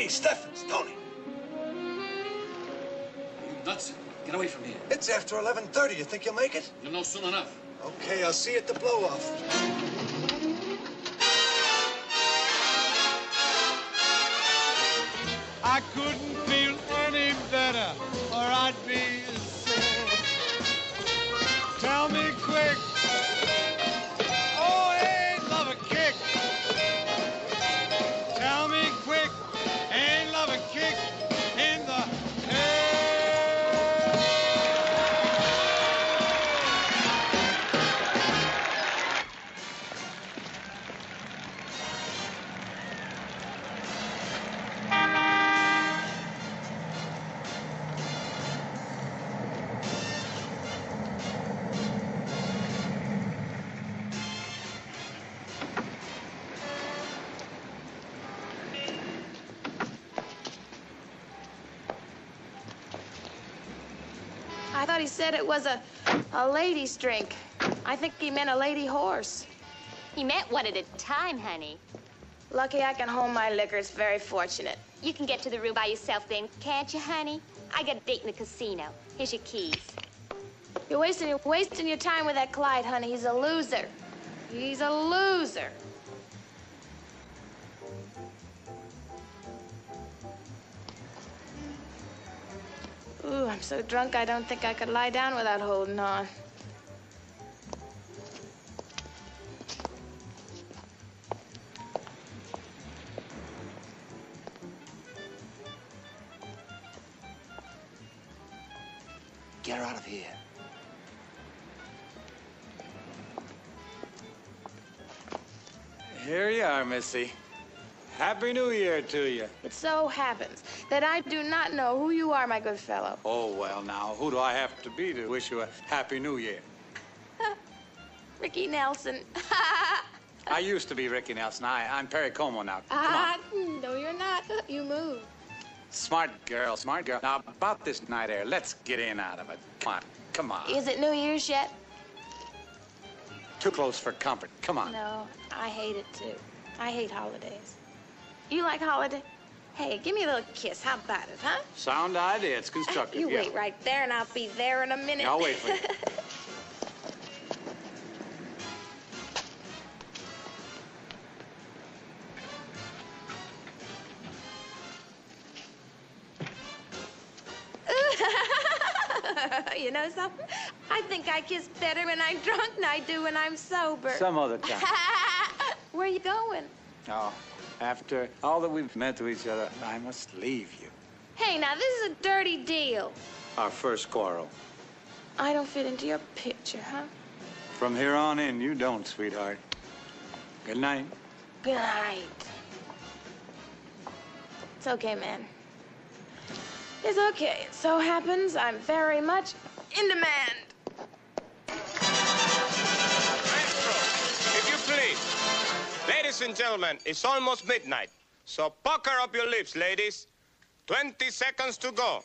me, Steffens, Tony. You nuts. Get away from here. It's after 11:30. You think you'll make it? You'll know soon enough. Okay, I'll see you at the blow-off. I couldn't feel any better, or I'd be sick. Tell me quick. Oh, ain't love a kick? Tell me quick. Ain't love a kick in the head? I thought he said it was a lady's drink. I think he meant a lady horse. He meant one at a time, honey. Lucky I can hold my liquor. It's very fortunate. You can get to the room by yourself then, can't you, honey? I got a date in the casino. Here's your keys. You're wasting your time with that Clyde, honey. He's a loser. He's a loser. Ooh, I'm so drunk I don't think I could lie down without holding on. Get her out of here. Here you are, Missy. Happy New Year to you. It so happens that I do not know who you are, my good fellow. Oh, well, now, who do I have to be to wish you a Happy New Year? Ricky Nelson. I used to be Ricky Nelson. I'm Perry Como now. Come on. No, you're not. You move. Smart girl, smart girl. Now, about this night air, let's get in out of it. Come on, come on. Is it New Year's yet? Too close for comfort. Come on. No, I hate it too. I hate holidays. You like holiday? Hey, give me a little kiss. How about it, huh? Sound idea. It's constructive. You yeah. wait right there, and I'll be there in a minute. Yeah, I'll wait for you. You know something? I think I kiss better when I'm drunk than I do when I'm sober. Some other time. Where are you going? Oh, after all that we've meant to each other, I must leave you. Hey, now, this is a dirty deal. Our first quarrel. I don't fit into your picture, huh? From here on in, you don't, sweetheart. Good night. Good night. It's okay, man. It's okay. It so happens I'm very much in demand. Maestro, if you please. Ladies and gentlemen, it's almost midnight. So pucker up your lips, ladies. 20 seconds to go.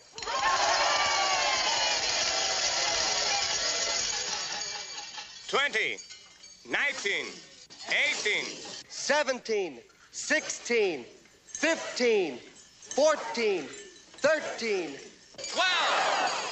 20, 19, 18, 17, 16, 15, 14, 13, 12.